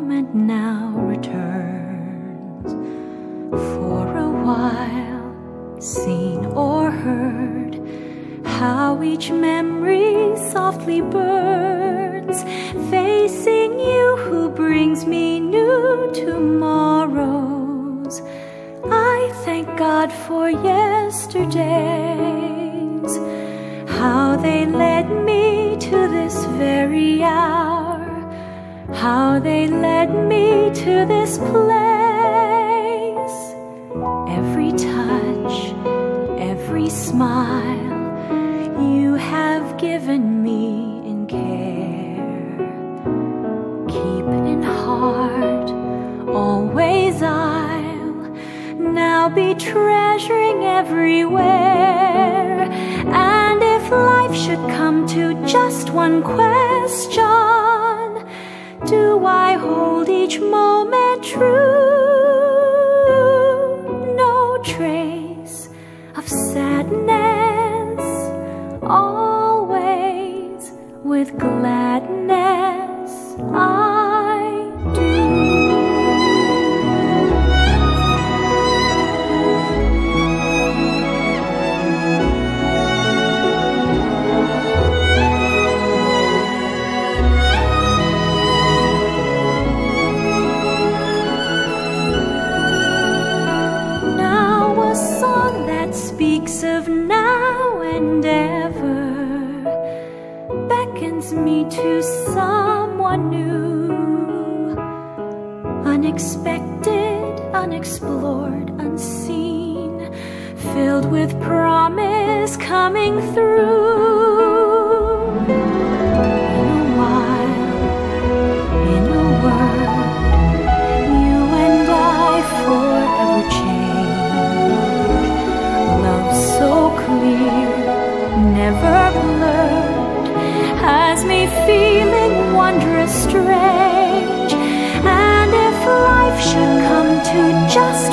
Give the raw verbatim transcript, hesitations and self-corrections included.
moment now returns. For a while, seen or heard, how each memory softly burns, facing you who brings me new tomorrows. I thank God for yesterdays, how they led me to this very hour, how they led me to this place. Every touch, every smile you have given me in care, keep in heart, always I'll now be treasuring everywhere. And if life should come to just one question, do I hold each moment true? No trace of sadness, always with gladness I do. Speaks of now and ever, beckons me to someone new, unexpected, unexplored, unseen, filled with promise coming through. In a while, in a word, you and I forever change. So clear, never blurred, has me feeling wondrous strange. And if life should come to just